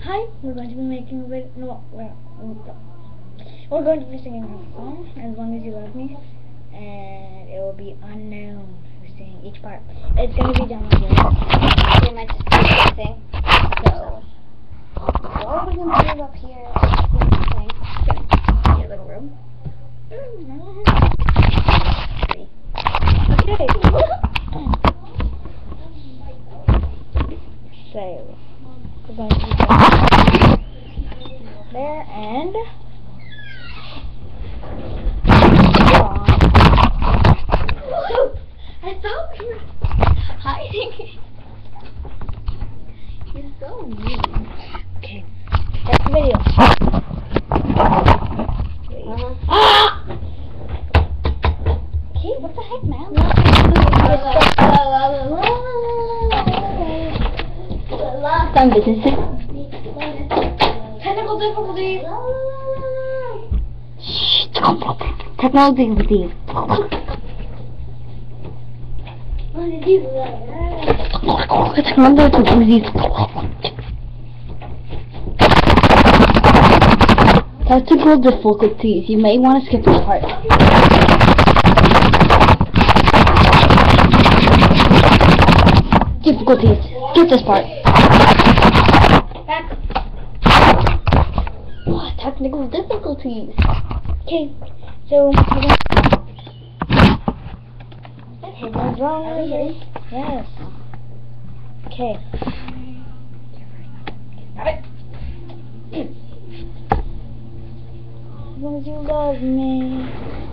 Hi, we're going to be making a video. No, we're going to be singing a song, As Long As You Love Me, and it will be unknown who's singing each part. It's going to be down on there. Pretty much the thing. So, what are we going to do up here? Your little room. Okay. So, we're going to be there and I thought we were hiding. You're so mean. okay. That's the video. Okay, what the heck, man? Some business. Technical difficulties. Technical difficulties. Technical difficulties. You may want to skip this part. Difficulties. Skip this part. Oh, technical difficulties. Okay, so what's wrong? Are we ready? Yes. Okay. Got it. As long as you love me.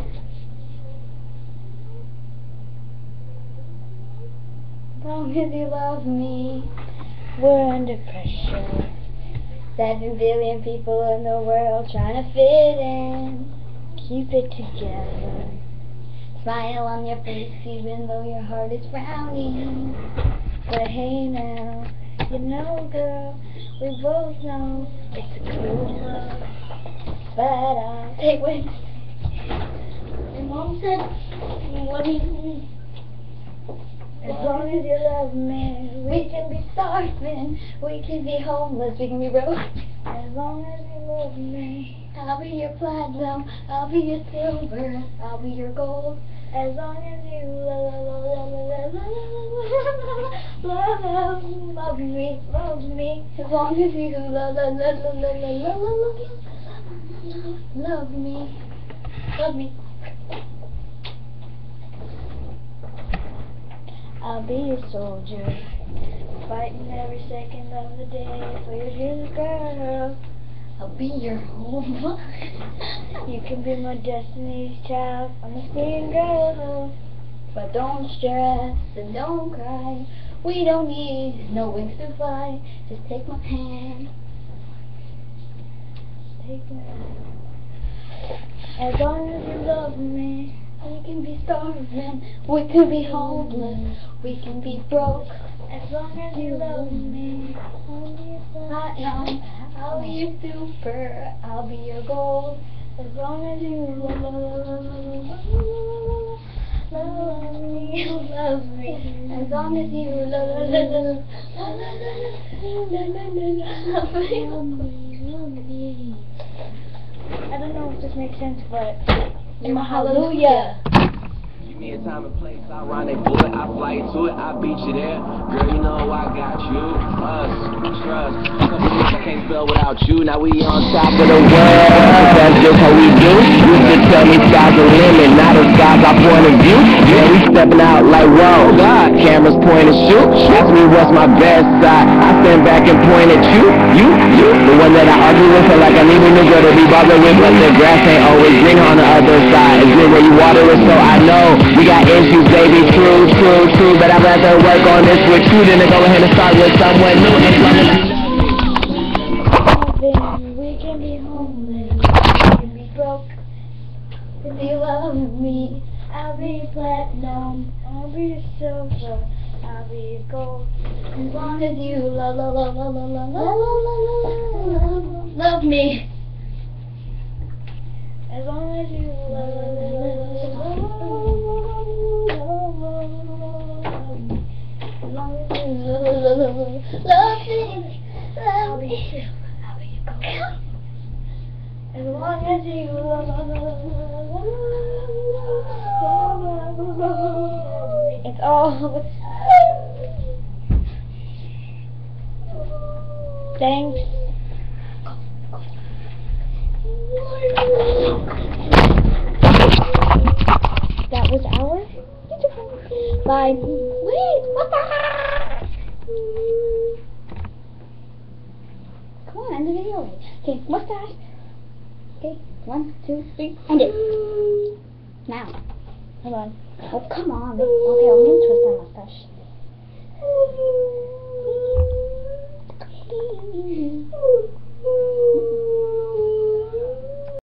As long as you love me. We're under pressure. 7 billion people in the world trying to fit in. Keep it together. Smile on your face even though your heart is frowning. But hey now, you know girl, we both know it's a cruel love. But I'll take what your mom said. What do you mean? As long as you love me, we can be starving, we can be homeless, we can be broke. As long as you love me, I'll be your platinum, I'll be your silver, I'll be your gold. As long as you love me, love me. As long as you love me, love me. I'll be your soldier, fighting every second of the day for your dreams, girl. I'll be your home. You can be my destiny's child. I'm a singing girl. But don't stress and don't cry. We don't need no wings to fly. Just take my hand. Take my hand. As long as you love me, we can be starving, we can be homeless, we can be broke. As long as you love me, I'll be your super, I'll be your gold. As long as you love me, as long as you love me. I don't know if this makes sense, but hallelujah. Give me a time and place, I rendezvous it, I fly to it, I beat you there. Girl, you know I got you, us, trust. Couple weeks I can't spell without you, now we on top of the world. That's just how we do. Used to tell me sky's the limit, now the sky's our point of view. Yeah, we stepping out like whoa, God, cameras point and shoot. Ask me what's my best side, I stand back and point at you. The one that I argue with, feel like I need a new girl to be bothered with, but the grass ain't always green on the other side. It's good where you water it, so I know we got issues, baby, true, but I'd rather work on this with you than to go ahead and start with someone new. As long as we can be homeless, we can be broke. If you love me, I'll be platinum, I'll be silver, I'll be gold. As long as you love me. As long as you love me. As long as you love me. It's all. Thanks. That was ours. Bye. Wait, what the heck? Come on, end the video. Okay, mustache. Okay, 1, 2, 3, end it. Now. Hold on. Oh, come on. Okay, I'm gonna twist my mustache.